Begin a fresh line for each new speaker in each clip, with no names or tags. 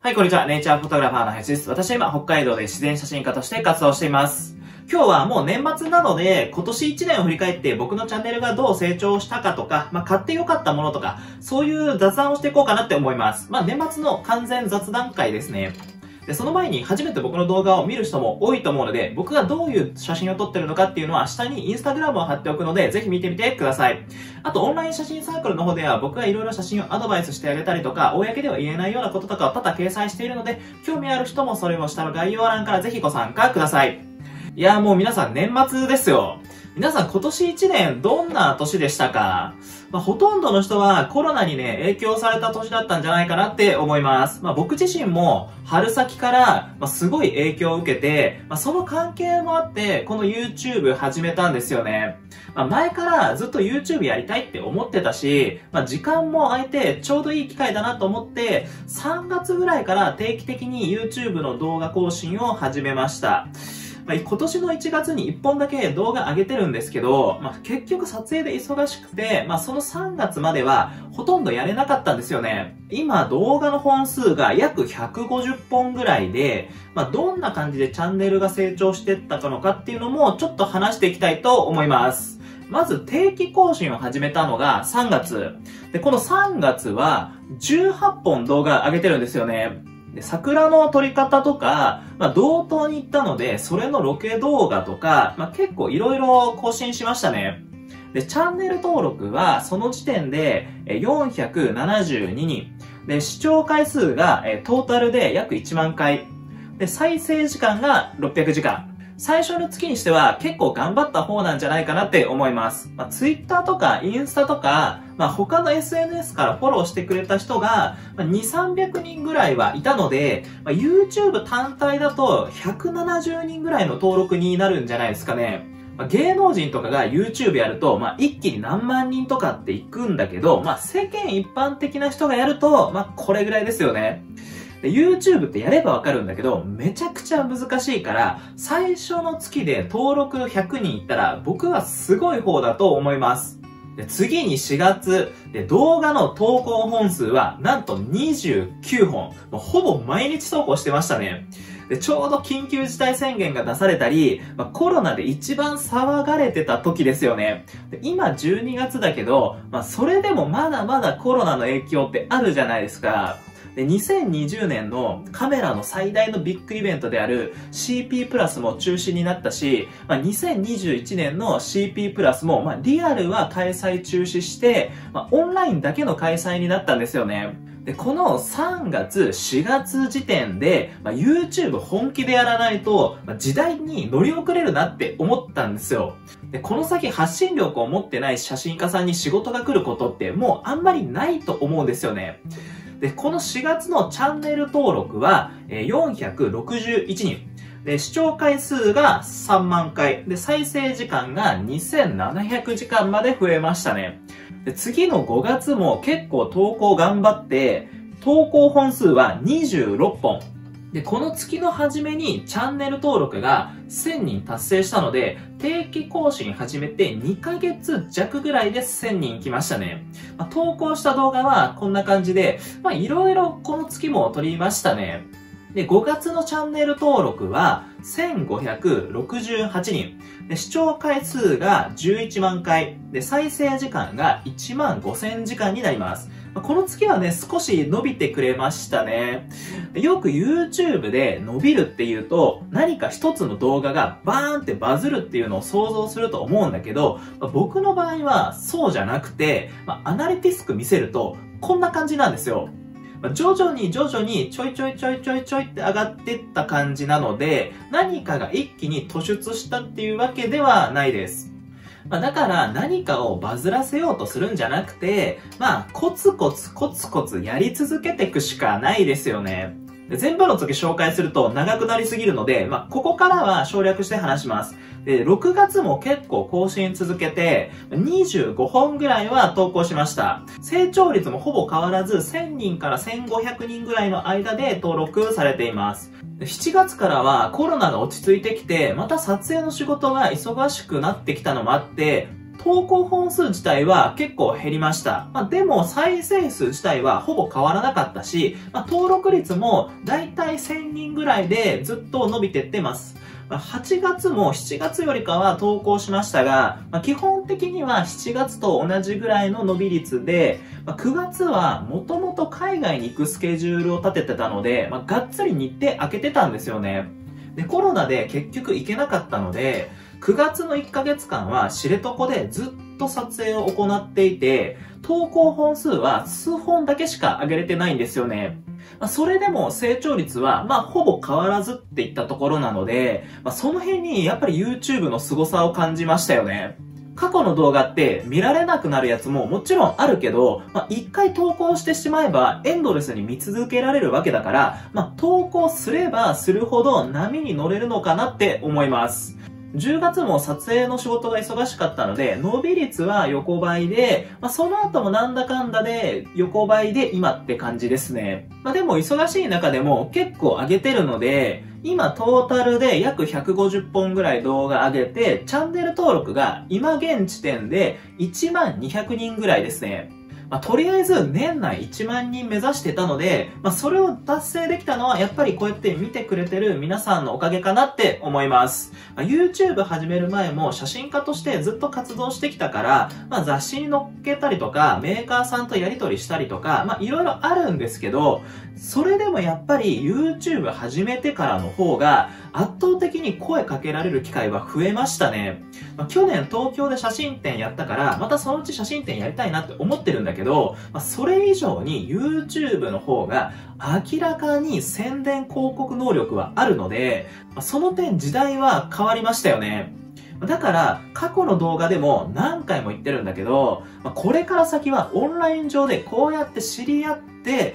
はい、こんにちは。ネイチャーフォトグラファーの林です。私は今、北海道で自然写真家として活動しています。今日はもう年末なので、今年1年を振り返って僕のチャンネルがどう成長したかとか、買ってよかったものとか、そういう雑談をしていこうかなって思います。年末の完全雑談会ですね。で、その前に初めて僕の動画を見る人も多いと思うので、僕がどういう写真を撮ってるのかっていうのは下にインスタグラムを貼っておくので、ぜひ見てみてください。あと、オンライン写真サークルの方では僕がいろいろ写真をアドバイスしてあげたりとか、公では言えないようなこととかを多々掲載しているので、興味ある人もそれを下の概要欄からぜひご参加ください。いやーもう皆さん年末ですよ。皆さん今年1年どんな年でしたか？ほとんどの人はコロナにね、影響された年だったんじゃないかなって思います。僕自身も春先からすごい影響を受けて、その関係もあってこの YouTube 始めたんですよね。前からずっと YouTube やりたいって思ってたし、時間も空いてちょうどいい機会だなと思って、3月ぐらいから定期的に YouTube の動画更新を始めました。今年の1月に1本だけ動画上げてるんですけど、結局撮影で忙しくて、その3月まではほとんどやれなかったんですよね。今動画の本数が約150本ぐらいで、どんな感じでチャンネルが成長していったのかっていうのもちょっと話していきたいと思います。まず定期更新を始めたのが3月。で、この3月は18本動画上げてるんですよね。で、桜の撮り方とか、道東に行ったので、それのロケ動画とか、結構いろいろ更新しましたね。で、チャンネル登録は、その時点で472人。で、視聴回数がトータルで約1万回。で、再生時間が600時間。最初の月にしては結構頑張った方なんじゃないかなって思います。Twitter とかインスタとか、他の SNS からフォローしてくれた人が、2、300人ぐらいはいたので、YouTube 単体だと170人ぐらいの登録になるんじゃないですかね。芸能人とかが YouTube やると、一気に何万人とかっていくんだけど、世間一般的な人がやると、これぐらいですよね。YouTube ってやればわかるんだけど、めちゃくちゃ難しいから、最初の月で登録100人いったら、僕はすごい方だと思います。で、次に4月で、動画の投稿本数は、なんと29本。ほぼ毎日投稿してましたね。で、ちょうど緊急事態宣言が出されたり、コロナで一番騒がれてた時ですよね。で、今12月だけど、それでもまだまだコロナの影響ってあるじゃないですか。で、2020年のカメラの最大のビッグイベントである CP プラスも中止になったし、2021年の CP プラスも、リアルは開催中止して、オンラインだけの開催になったんですよね。で、この3月、4月時点で、YouTube 本気でやらないと、時代に乗り遅れるなって思ったんですよ。で、この先発信力を持ってない写真家さんに仕事が来ることってもうあんまりないと思うんですよね。で、この4月のチャンネル登録は461人。で、視聴回数が3万回。で、再生時間が2700時間まで増えましたね。で、次の5月も結構投稿頑張って、投稿本数は26本。で、この月の初めにチャンネル登録が1000人達成したので、定期更新始めて2ヶ月弱ぐらいで1000人来ましたね。投稿した動画はこんな感じで、いろいろこの月も撮りましたね。で、5月のチャンネル登録は1568人。で、視聴回数が11万回。で、再生時間が1万5000時間になります。この月はね、少し伸びてくれましたね。よく YouTube で伸びるっていうと、何か一つの動画がバーンってバズるっていうのを想像すると思うんだけど、僕の場合はそうじゃなくて、アナリティスク見せると、こんな感じなんですよ。徐々にちょいって上がっていった感じなので、何かが一気に突出したっていうわけではないです。だから何かをバズらせようとするんじゃなくて、コツコツやり続けていくしかないですよね。全部の時紹介すると長くなりすぎるので、ここからは省略して話します。で、6月も結構更新続けて、25本ぐらいは投稿しました。成長率もほぼ変わらず、1000人から1500人ぐらいの間で登録されています。7月からはコロナが落ち着いてきて、また撮影の仕事が忙しくなってきたのもあって、 投稿本数自体は結構減りました。でも再生数自体はほぼ変わらなかったし、登録率もだいたい1000人ぐらいでずっと伸びてってます。8月も7月よりかは投稿しましたが、基本的には7月と同じぐらいの伸び率で、9月はもともと海外に行くスケジュールを立ててたので、がっつり日程空けてたんですよね。で、コロナで結局行けなかったので、9月の1ヶ月間は知床でずっと撮影を行っていて、投稿本数は数本だけしか上げれてないんですよね。それでも成長率は、ほぼ変わらずっていったところなので、その辺にやっぱり YouTube の凄さを感じましたよね。過去の動画って見られなくなるやつももちろんあるけど、一回投稿してしまえばエンドレスに見続けられるわけだから、投稿すればするほど波に乗れるのかなって思います。10月も撮影の仕事が忙しかったので、伸び率は横ばいで、その後もなんだかんだで横ばいで今って感じですね。でも忙しい中でも結構上げてるので、今トータルで約150本ぐらい動画上げて、チャンネル登録が今現時点で10200人ぐらいですね。とりあえず年内1万人目指してたので、それを達成できたのはやっぱりこうやって見てくれてる皆さんのおかげかなって思います。YouTube 始める前も写真家としてずっと活動してきたから、雑誌に載っけたりとか、メーカーさんとやり取りしたりとか、いろいろあるんですけど、それでもやっぱり YouTube 始めてからの方が圧倒的に声かけられる機会は増えましたね。去年東京で写真展やったから、またそのうち写真展やりたいなって思ってるんだけど、それ以上に YouTube の方が明らかに宣伝広告能力はあるので、その点時代は変わりましたよね。だから過去の動画でも何回も言ってるんだけど、これから先はオンライン上でこうやって知り合って、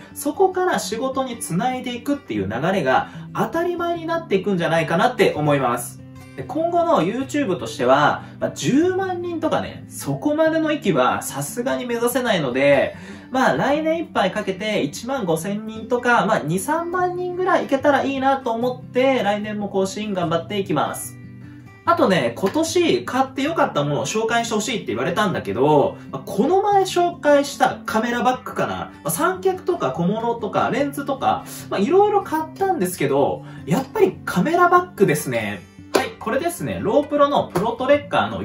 そこから仕事につないでいくっていう流れが当たり前になっていくんじゃないかなって思います。今後の YouTube としては、10万人とかね、そこまでの域はさすがに目指せないので、来年いっぱいかけて1万5000人とか、2、3万人ぐらいいけたらいいなと思って、来年も更新頑張っていきます。あとね、今年買って良かったものを紹介してほしいって言われたんだけど、この前紹介したカメラバッグかな。三脚とか小物とかレンズとか、いろいろ買ったんですけど、やっぱりカメラバッグですね。はい、これですね、ロープロのプロトレッカーの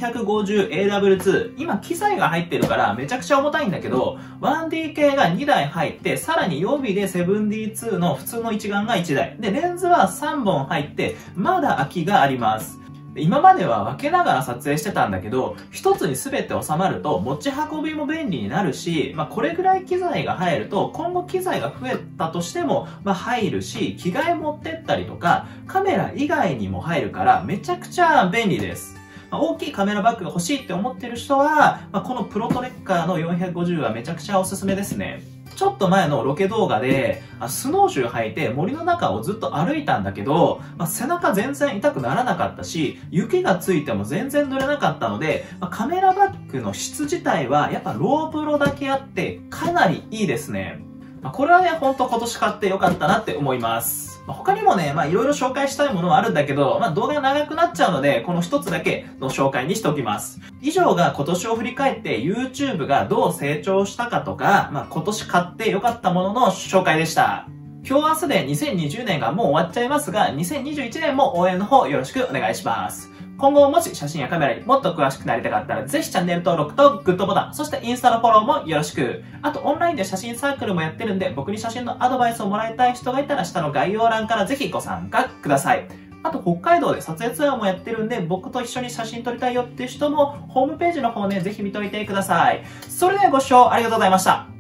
450AW2。今機材が入ってるからめちゃくちゃ重たいんだけど、1D 系が2台入って、さらに予備で 7D2 の普通の一眼が1台。で、レンズは3本入って、まだ空きがあります。今までは分けながら撮影してたんだけど、一つに全て収まると持ち運びも便利になるし、これぐらい機材が入ると、今後機材が増えたとしても、入るし、着替え持ってったりとか、カメラ以外にも入るから、めちゃくちゃ便利です。大きいカメラバッグが欲しいって思ってる人は、このプロトレッカーの450はめちゃくちゃおすすめですね。ちょっと前のロケ動画で、スノーシュー履いて森の中をずっと歩いたんだけど、背中全然痛くならなかったし、雪がついても全然濡れなかったので、カメラバッグの質自体はやっぱロープロだけあってかなりいいですね。これはね、ほんと今年買ってよかったなって思います。他にもね、いろいろ紹介したいものはあるんだけど、動画が長くなっちゃうので、この一つだけの紹介にしておきます。以上が今年を振り返って YouTube がどう成長したかとか、今年買ってよかったものの紹介でした。今日明日で2020年がもう終わっちゃいますが、2021年も応援の方よろしくお願いします。今後もし写真やカメラにもっと詳しくなりたかったら、ぜひチャンネル登録とグッドボタン、そしてインスタのフォローもよろしく。あとオンラインで写真サークルもやってるんで、僕に写真のアドバイスをもらいたい人がいたら下の概要欄からぜひご参加ください。あと北海道で撮影ツアーもやってるんで、僕と一緒に写真撮りたいよっていう人もホームページの方ね、ぜひ見といてください。それではご視聴ありがとうございました。